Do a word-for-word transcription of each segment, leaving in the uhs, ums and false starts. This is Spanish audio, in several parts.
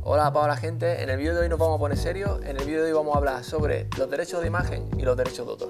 Hola Paola gente, en el vídeo de hoy nos vamos a poner serios. En el vídeo de hoy vamos a hablar sobre los derechos de imagen y los derechos de autor.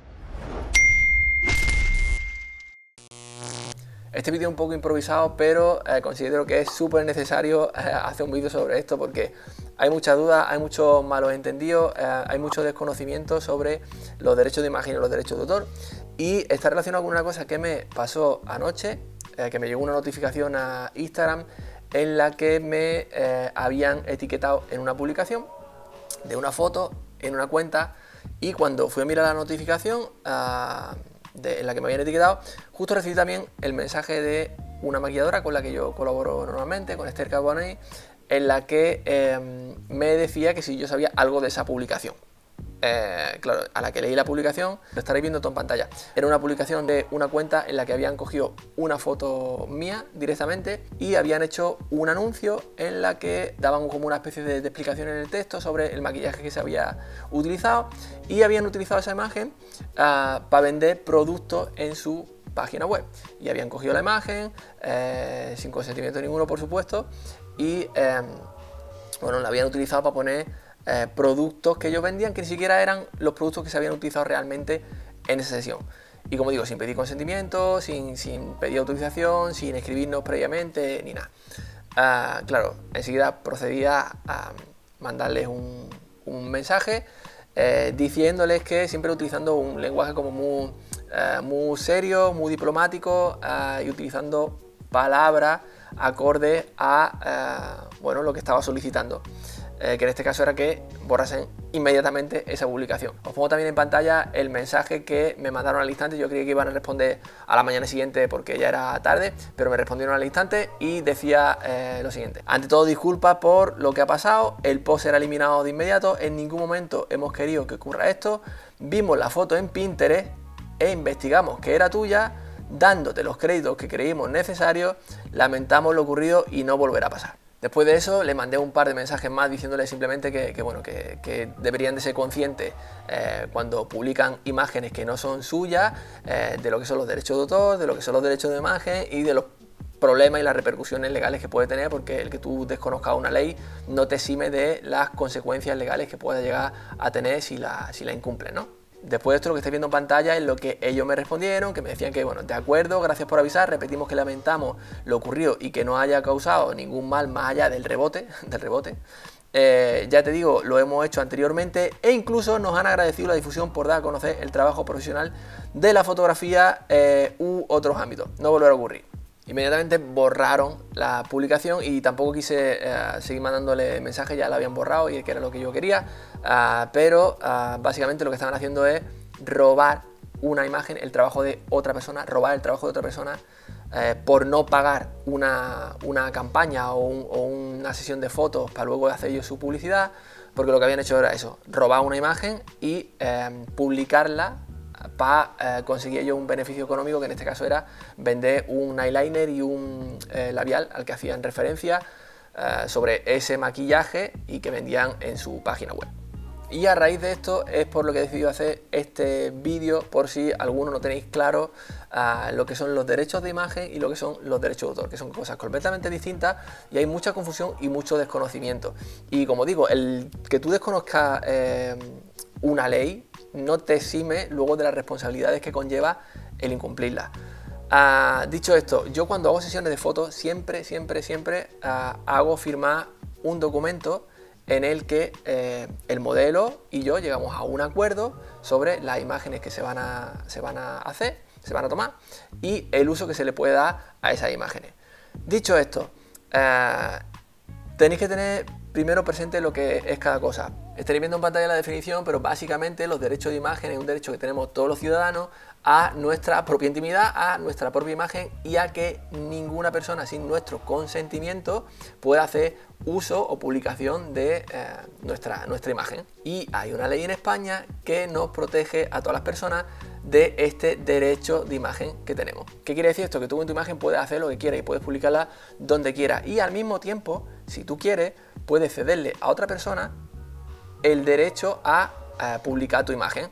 Este vídeo es un poco improvisado, pero eh, considero que es súper necesario eh, hacer un vídeo sobre esto porque hay muchas dudas, hay muchos malos entendidos, eh, hay mucho desconocimiento sobre los derechos de imagen y los derechos de autor. Y está relacionado con una cosa que me pasó anoche, eh, que me llegó una notificación a Instagram en la que me eh, habían etiquetado en una publicación de una foto en una cuenta, y cuando fui a mirar la notificación uh, de, en la que me habían etiquetado, justo recibí también el mensaje de una maquilladora con la que yo colaboro normalmente, con Esther Carbonell, en la que eh, me decía que si yo sabía algo de esa publicación. Eh, claro, a la que leí la publicación, lo estaréis viendo todo en pantalla. Era una publicación de una cuenta en la que habían cogido una foto mía directamente y habían hecho un anuncio en la que daban como una especie de, de explicación en el texto sobre el maquillaje que se había utilizado, y habían utilizado esa imagen uh, para vender productos en su página web. Y habían cogido la imagen eh, sin consentimiento ninguno, por supuesto, y eh, bueno, la habían utilizado para poner Eh, productos que ellos vendían que ni siquiera eran los productos que se habían utilizado realmente en esa sesión. Y como digo, sin pedir consentimiento, sin, sin pedir autorización, sin escribirnos previamente, ni nada. Uh, claro, enseguida procedía a mandarles un, un mensaje eh, diciéndoles que siempre utilizando un lenguaje como muy, uh, muy serio, muy diplomático, uh, y utilizando palabras acordes a uh, bueno, lo que estaba solicitando. Eh, que en este caso era que borrasen inmediatamente esa publicación. Os pongo también en pantalla el mensaje que me mandaron al instante. Yo creía que iban a responder a la mañana siguiente porque ya era tarde, pero me respondieron al instante y decía eh, lo siguiente: ante todo, disculpas por lo que ha pasado, el post será eliminado de inmediato, en ningún momento hemos querido que ocurra esto, vimos la foto en Pinterest e investigamos que era tuya, dándote los créditos que creímos necesarios, lamentamos lo ocurrido y no volverá a pasar. Después de eso le mandé un par de mensajes más diciéndole simplemente que, que, bueno, que, que deberían de ser conscientes eh, cuando publican imágenes que no son suyas, eh, de lo que son los derechos de autor, de lo que son los derechos de imagen y de los problemas y las repercusiones legales que puede tener, porque el que tú desconozcas una ley no te exime de las consecuencias legales que pueda llegar a tener si la, si la incumples, ¿no? Después de esto, lo que estáis viendo en pantalla es lo que ellos me respondieron, que me decían que, bueno, de acuerdo, gracias por avisar, repetimos que lamentamos lo ocurrido y que no haya causado ningún mal más allá del rebote, del rebote. Eh, ya te digo, lo hemos hecho anteriormente e incluso nos han agradecido la difusión por dar a conocer el trabajo profesional de la fotografía eh, u otros ámbitos. No volverá a ocurrir. Inmediatamente borraron la publicación y tampoco quise uh, seguir mandándole mensajes, ya la habían borrado y que era lo que yo quería, uh, pero uh, básicamente lo que estaban haciendo es robar una imagen, el trabajo de otra persona, robar el trabajo de otra persona uh, por no pagar una, una campaña o, un, o una sesión de fotos para luego hacer ellos su publicidad, porque lo que habían hecho era eso, robar una imagen y uh, publicarla para eh, conseguir ellos un beneficio económico, que en este caso era vender un eyeliner y un eh, labial al que hacían referencia eh, sobre ese maquillaje y que vendían en su página web. Y a raíz de esto es por lo que he decidido hacer este vídeo, por si alguno no tenéis claro uh, lo que son los derechos de imagen y lo que son los derechos de autor, que son cosas completamente distintas y hay mucha confusión y mucho desconocimiento. Y como digo, el que tú desconozcas eh, una ley no te exime luego de las responsabilidades que conlleva el incumplirla. Uh, dicho esto, yo cuando hago sesiones de fotos siempre, siempre, siempre uh, hago firmar un documento en el que eh, el modelo y yo llegamos a un acuerdo sobre las imágenes que se van a, se van a hacer, se van a tomar y el uso que se le puede dar a esas imágenes. Dicho esto, eh, tenéis que tener primero presente lo que es cada cosa. Estaréis viendo en pantalla la definición, pero básicamente los derechos de imagen es un derecho que tenemos todos los ciudadanos a nuestra propia intimidad, a nuestra propia imagen y a que ninguna persona sin nuestro consentimiento pueda hacer uso o publicación de eh, nuestra, nuestra imagen. Y hay una ley en España que nos protege a todas las personas de este derecho de imagen que tenemos. ¿Qué quiere decir esto? Que tú con tu imagen puedes hacer lo que quieras y puedes publicarla donde quieras, y al mismo tiempo, si tú quieres, puedes cederle a otra persona el derecho a, a publicar tu imagen.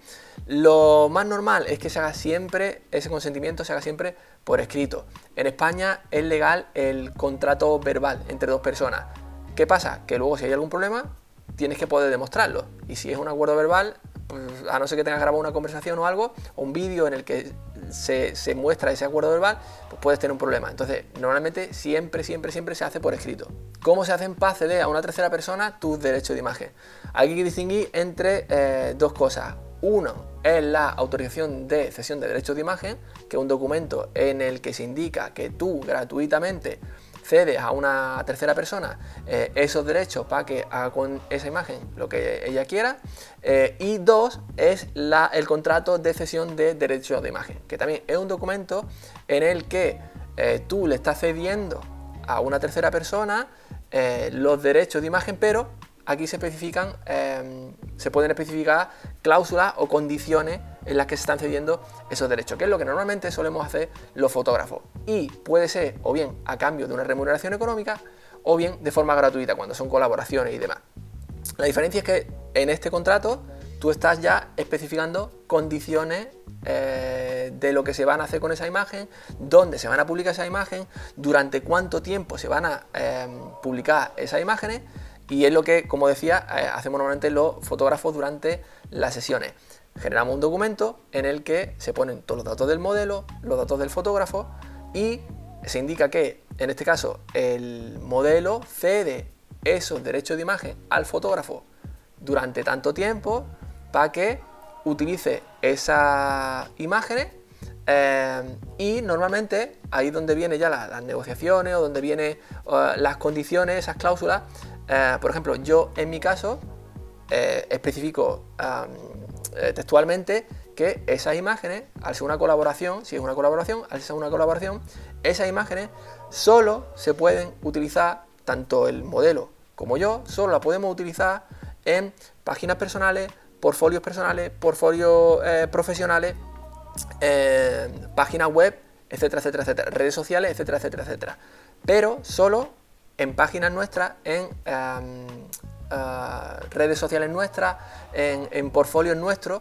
Lo más normal es que se haga siempre, ese consentimiento se haga siempre por escrito. En España es legal el contrato verbal entre dos personas. ¿Qué pasa? Que luego si hay algún problema, tienes que poder demostrarlo. Y si es un acuerdo verbal, pues, a no ser que tengas grabado una conversación o algo, o un vídeo en el que se, se muestra ese acuerdo verbal, pues puedes tener un problema. Entonces, normalmente siempre, siempre, siempre se hace por escrito. ¿Cómo se hacen para acceder a una tercera persona tus derechos de imagen? Hay que distinguir entre eh, dos cosas. Uno es la autorización de cesión de derechos de imagen, que es un documento en el que se indica que tú gratuitamente cedes a una tercera persona eh, esos derechos para que haga con esa imagen lo que ella quiera. Eh, y dos es la, el contrato de cesión de derechos de imagen, que también es un documento en el que eh, tú le estás cediendo a una tercera persona eh, los derechos de imagen, pero aquí se especifican, eh, se pueden especificar cláusulas o condiciones en las que se están cediendo esos derechos, que es lo que normalmente solemos hacer los fotógrafos. Y puede ser o bien a cambio de una remuneración económica o bien de forma gratuita cuando son colaboraciones y demás. La diferencia es que en este contrato tú estás ya especificando condiciones eh, de lo que se van a hacer con esa imagen, dónde se van a publicar esa imagen, durante cuánto tiempo se van a eh, publicar esas imágenes. Y es lo que, como decía, eh, hacemos normalmente los fotógrafos durante las sesiones. Generamos un documento en el que se ponen todos los datos del modelo, los datos del fotógrafo y se indica que, en este caso, el modelo cede esos derechos de imagen al fotógrafo durante tanto tiempo para que utilice esas imágenes. Eh, y normalmente ahí es donde vienen ya las, las negociaciones o donde vienen uh, las condiciones, esas cláusulas. Eh, por ejemplo, yo en mi caso eh, especifico um, eh, textualmente que esas imágenes, al ser una colaboración, si es una colaboración, al ser una colaboración, esas imágenes solo se pueden utilizar, tanto el modelo como yo, solo la podemos utilizar en páginas personales, portfolios personales, portfolios eh, profesionales, eh, páginas web, etcétera, etcétera, etcétera, redes sociales, etcétera, etcétera, etcétera. Pero solo en páginas nuestras, en um, uh, redes sociales nuestras, en, en portfolios nuestros,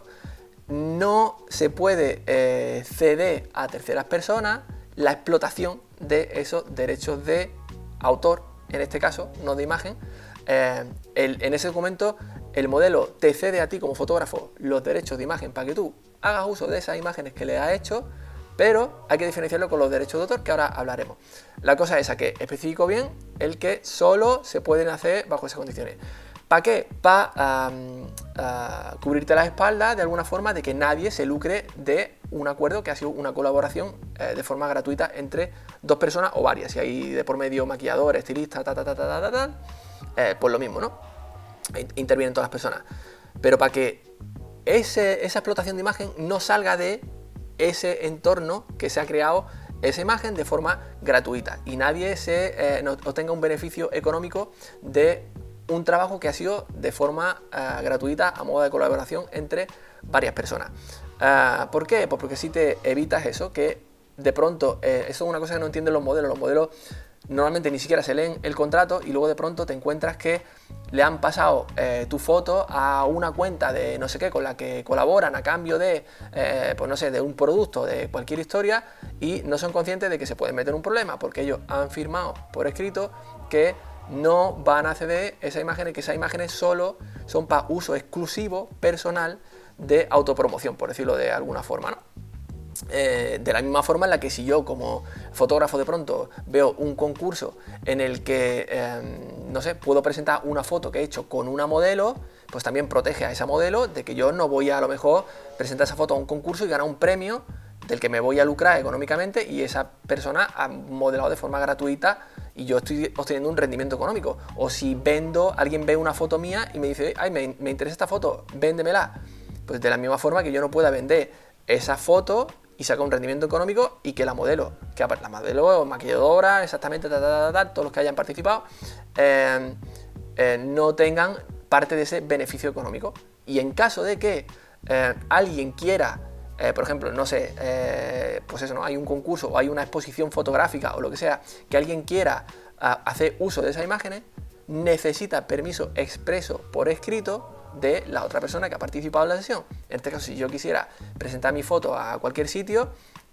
no se puede eh, ceder a terceras personas la explotación de esos derechos de autor, en este caso, no de imagen. Eh, el, en ese documento el modelo te cede a ti como fotógrafo los derechos de imagen para que tú hagas uso de esas imágenes que le has hecho, pero hay que diferenciarlo con los derechos de autor, que ahora hablaremos. La cosa es esa, que especifico bien el que solo se pueden hacer bajo esas condiciones. ¿Para qué? Para um, uh, cubrirte las espaldas de alguna forma de que nadie se lucre de un acuerdo que ha sido una colaboración eh, de forma gratuita entre dos personas o varias. Si hay de por medio maquillador, estilista, ta, ta, ta, ta, ta, ta, ta eh, pues lo mismo, ¿no? Intervienen todas las personas. Pero para que ese, esa explotación de imagen no salga de ese entorno que se ha creado esa imagen de forma gratuita y nadie se eh, no, obtenga un beneficio económico de un trabajo que ha sido de forma eh, gratuita a modo de colaboración entre varias personas. Eh, ¿Por qué? Pues porque si te evitas eso, que de pronto, eh, eso es una cosa que no entienden los modelos, los modelos normalmente ni siquiera se leen el contrato y luego de pronto te encuentras que le han pasado eh, tu foto a una cuenta de no sé qué con la que colaboran a cambio de, eh, pues no sé, de un producto, de cualquier historia, y no son conscientes de que se pueden meter en un problema porque ellos han firmado por escrito que no van a ceder esas imágenes, que esas imágenes solo son para uso exclusivo personal de autopromoción, por decirlo de alguna forma, ¿no? Eh, de la misma forma en la que si yo como fotógrafo de pronto veo un concurso en el que, eh, no sé, puedo presentar una foto que he hecho con una modelo, pues también protege a esa modelo de que yo no voy a, a lo mejor presentar esa foto a un concurso y ganar un premio del que me voy a lucrar económicamente y esa persona ha modelado de forma gratuita y yo estoy obteniendo un rendimiento económico. O si vendo, alguien ve una foto mía y me dice, ay, me, me interesa esta foto, véndemela. Pues de la misma forma que yo no pueda vender esa foto y saca un rendimiento económico y que la modelo, que la modelo, maquilladora, exactamente, ta, ta, ta, ta, todos los que hayan participado, eh, eh, no tengan parte de ese beneficio económico. Y en caso de que eh, alguien quiera, eh, por ejemplo, no sé, eh, pues eso, ¿no? Hay un concurso o hay una exposición fotográfica o lo que sea, que alguien quiera a, hacer uso de esas imágenes, necesita permiso expreso por escrito de la otra persona que ha participado en la sesión. En este caso, si yo quisiera presentar mi foto a cualquier sitio,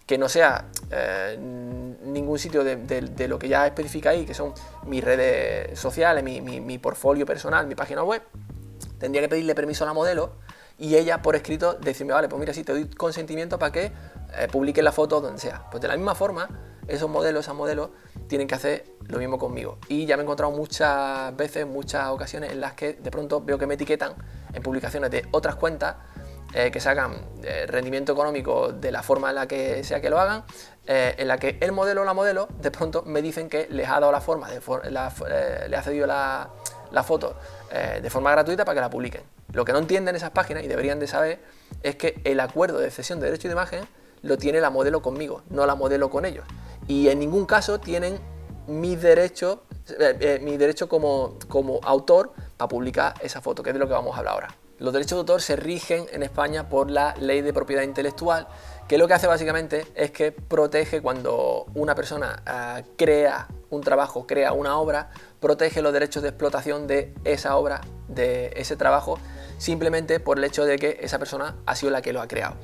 que no sea eh, ningún sitio de, de, de lo que ya especifica ahí, que son mis redes sociales, mi, mi, mi portfolio personal, mi página web, tendría que pedirle permiso a la modelo y ella por escrito decirme, vale, pues mira, sí, te doy consentimiento para que eh, publiques la foto donde sea. Pues de la misma forma, esos modelos, esas modelos, tienen que hacer lo mismo conmigo. Y ya me he encontrado muchas veces, muchas ocasiones en las que de pronto veo que me etiquetan en publicaciones de otras cuentas eh, que sacan eh, rendimiento económico de la forma en la que sea que lo hagan, eh, en la que el modelo o la modelo de pronto me dicen que les ha dado la forma, de for la, eh, le ha cedido la, la foto eh, de forma gratuita para que la publiquen. Lo que no entienden esas páginas y deberían de saber es que el acuerdo de cesión de derecho de imagen lo tiene la modelo conmigo, no la modelo con ellos. Y en ningún caso tienen mis derechos, eh, eh, mi derecho como, como autor para publicar esa foto, que es de lo que vamos a hablar ahora. Los derechos de autor se rigen en España por la Ley de Propiedad Intelectual, que lo que hace básicamente es que protege cuando una persona uh, crea un trabajo, crea una obra, protege los derechos de explotación de esa obra, de ese trabajo, simplemente por el hecho de que esa persona ha sido la que lo ha creado.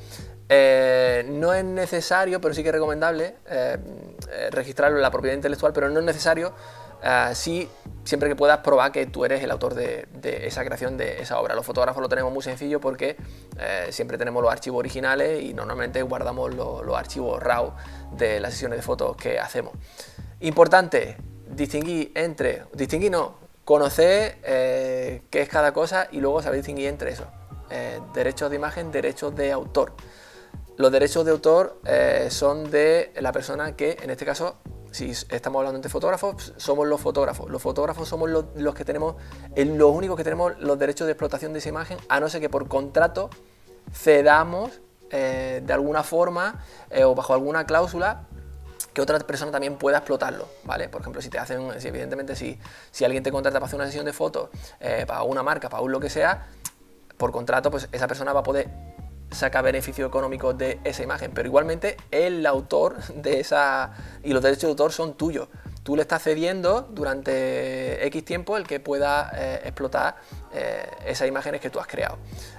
Eh, no es necesario, pero sí que es recomendable eh, eh, registrarlo en la propiedad intelectual, pero no es necesario eh, si, siempre que puedas probar que tú eres el autor de, de esa creación de esa obra. Los fotógrafos lo tenemos muy sencillo porque eh, siempre tenemos los archivos originales y normalmente guardamos los, los archivos RAW de las sesiones de fotos que hacemos. Importante, distinguir entre, distinguir no, conocer eh, qué es cada cosa y luego saber distinguir entre eso. Eh, derechos de imagen, derechos de autor. Los derechos de autor eh, son de la persona que, en este caso, si estamos hablando de fotógrafos, somos los fotógrafos. Los fotógrafos somos los, los que tenemos, los únicos que tenemos los derechos de explotación de esa imagen, a no ser que por contrato cedamos eh, de alguna forma eh, o bajo alguna cláusula que otra persona también pueda explotarlo, ¿vale? Por ejemplo, si te hacen, si evidentemente si, si alguien te contrata para hacer una sesión de fotos, eh, para una marca, para un lo que sea, por contrato, pues esa persona va a poder saca beneficio económico de esa imagen, pero igualmente el autor de esa y los derechos de autor son tuyos. Tú le estás cediendo durante X tiempo el que pueda eh, explotar eh, esas imágenes que tú has creado.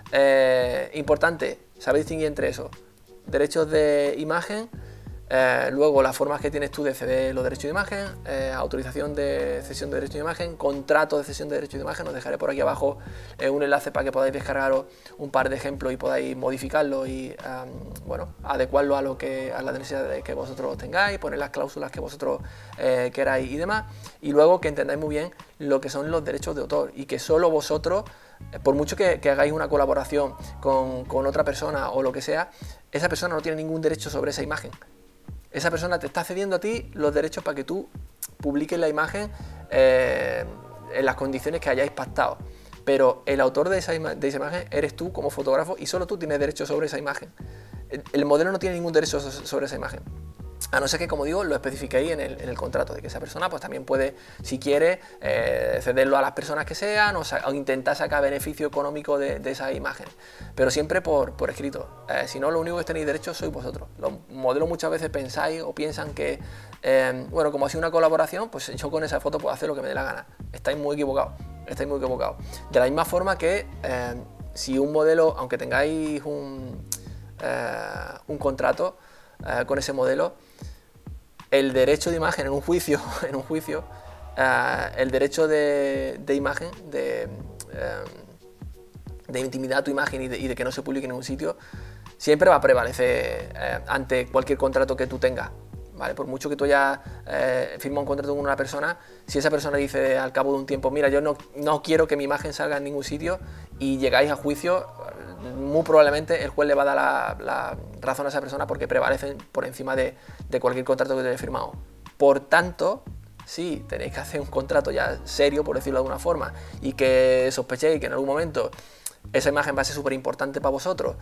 Eh, importante, saber distinguir entre eso. Derechos de imagen, eh, luego las formas que tienes tú de ceder los derechos de imagen, eh, autorización de cesión de derechos de imagen, contrato de cesión de derechos de imagen. Os dejaré por aquí abajo eh, un enlace para que podáis descargaros un par de ejemplos y podáis modificarlo y um, bueno, adecuarlo a, lo que, a las necesidades que vosotros tengáis, poner las cláusulas que vosotros eh, queráis y demás. Y luego que entendáis muy bien lo que son los derechos de autor y que solo vosotros, por mucho que, que hagáis una colaboración con, con otra persona o lo que sea, esa persona no tiene ningún derecho sobre esa imagen. Esa persona te está cediendo a ti los derechos para que tú publiques la imagen eh, en las condiciones que hayáis pactado. Pero el autor de esa, de esa imagen eres tú como fotógrafo y solo tú tienes derecho sobre esa imagen. El, el modelo no tiene ningún derecho sobre esa imagen. A no ser que, como digo, lo especifiquéis en el, en el contrato, de que esa persona pues también puede, si quiere, eh, cederlo a las personas que sean o, o intentar sacar beneficio económico de, de esa imagen. Pero siempre por, por escrito. Eh, si no, lo único que tenéis derecho sois vosotros. Los modelos muchas veces pensáis o piensan que, eh, bueno, como ha sido una colaboración, pues yo con esa foto puedo hacer lo que me dé la gana. Estáis muy equivocados. Estáis muy equivocados. De la misma forma que eh, si un modelo, aunque tengáis un, eh, un contrato eh, con ese modelo, el derecho de imagen en un juicio, en un juicio, uh, el derecho de, de imagen, de, uh, de intimidad a tu imagen y de, y de que no se publique en un sitio, siempre va a prevalecer uh, ante cualquier contrato que tú tengas, ¿vale? Por mucho que tú hayas uh, firmado un contrato con una persona, si esa persona dice al cabo de un tiempo, mira, yo no, no quiero que mi imagen salga en ningún sitio, y llegáis a juicio, muy probablemente el juez le va a dar la, la razón a esa persona porque prevalecen por encima de, de cualquier contrato que te haya firmado. Por tanto, sí, tenéis que hacer un contrato ya serio, por decirlo de alguna forma, y que sospechéis que en algún momento esa imagen va a ser súper importante para vosotros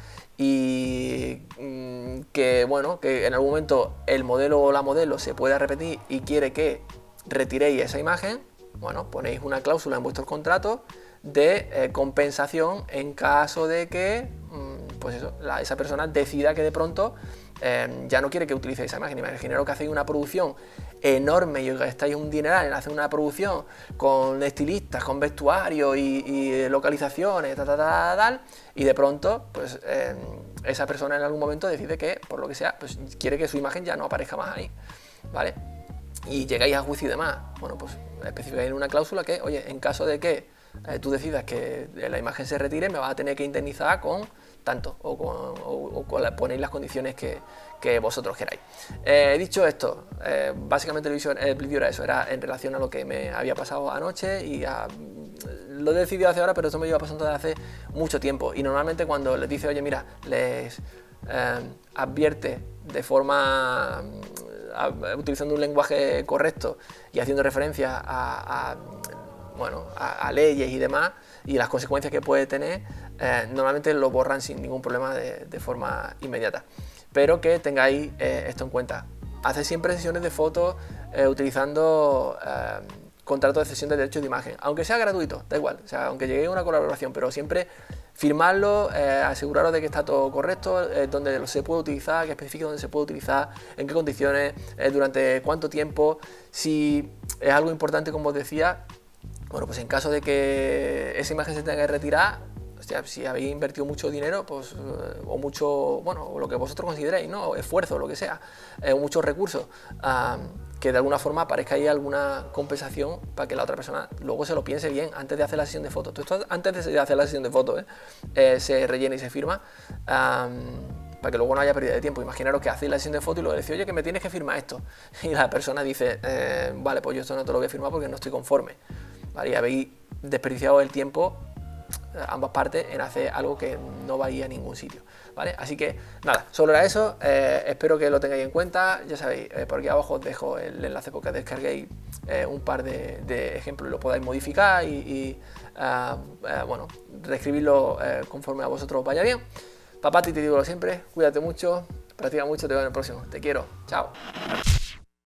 y mmm, que, bueno, que en algún momento el modelo o la modelo se pueda repetir y quiere que retiréis esa imagen, bueno, ponéis una cláusula en vuestros contratos de eh, compensación en caso de que mmm, pues eso, la, esa persona decida que de pronto eh, ya no quiere que utilice esa imagen. Imaginaros que hacéis una producción enorme y gastáis un dineral en hacer una producción con estilistas, con vestuario y, y localizaciones, tal, tal, tal, tal, y de pronto, pues eh, esa persona en algún momento decide que, por lo que sea, pues quiere que su imagen ya no aparezca más ahí, ¿vale? Y llegáis a juicio y demás, bueno, pues especificáis en una cláusula que, oye, en caso de que eh, tú decidas que la imagen se retire, me vas a tener que indemnizar con tanto, o, con, o, o con la, ponéis las condiciones que, que vosotros queráis. Eh, dicho esto, eh, básicamente el vídeo, el vídeo era eso, era en relación a lo que me había pasado anoche y a, lo he decidido hacer ahora, pero esto me lleva pasando desde hace mucho tiempo. Y normalmente cuando les dice, oye, mira, les eh, advierte de forma, a, utilizando un lenguaje correcto y haciendo referencia a, a bueno, a, a leyes y demás, y las consecuencias que puede tener, eh, normalmente lo borran sin ningún problema de, de forma inmediata. Pero que tengáis eh, esto en cuenta. Haced siempre sesiones de fotos eh, utilizando eh, contratos de cesión de derechos de imagen, aunque sea gratuito, da igual, o sea, aunque llegue a una colaboración, pero siempre firmarlo, eh, aseguraros de que está todo correcto, eh, donde se puede utilizar, que especifique dónde se puede utilizar, en qué condiciones, eh, durante cuánto tiempo. Si es algo importante, como os decía, bueno, pues en caso de que esa imagen se tenga que retirar, o sea, si habéis invertido mucho dinero, pues, o mucho, bueno, o lo que vosotros consideréis, ¿no? O esfuerzo, lo que sea, eh, o muchos recursos, um, que de alguna forma aparezca ahí alguna compensación para que la otra persona luego se lo piense bien antes de hacer la sesión de fotos. Todo esto antes de hacer la sesión de fotos, ¿eh? Eh, se rellena y se firma, um, para que luego no haya pérdida de tiempo. Imaginaros que hacéis la sesión de fotos y luego decís, oye, que me tienes que firmar esto. Y la persona dice, eh, vale, pues yo esto no te lo voy a firmar porque no estoy conforme. ¿Vale? Y habéis desperdiciado el tiempo, ambas partes, en hacer algo que no va a ir a ningún sitio, ¿vale? Así que nada, solo era eso. Eh, espero que lo tengáis en cuenta. Ya sabéis, eh, por aquí abajo os dejo el enlace para que descarguéis eh, un par de, de ejemplos y lo podáis modificar y, y uh, uh, bueno, reescribirlo uh, conforme a vosotros vaya bien. Papá, te digo siempre, cuídate mucho, practica mucho, te veo en el próximo. Te quiero, chao.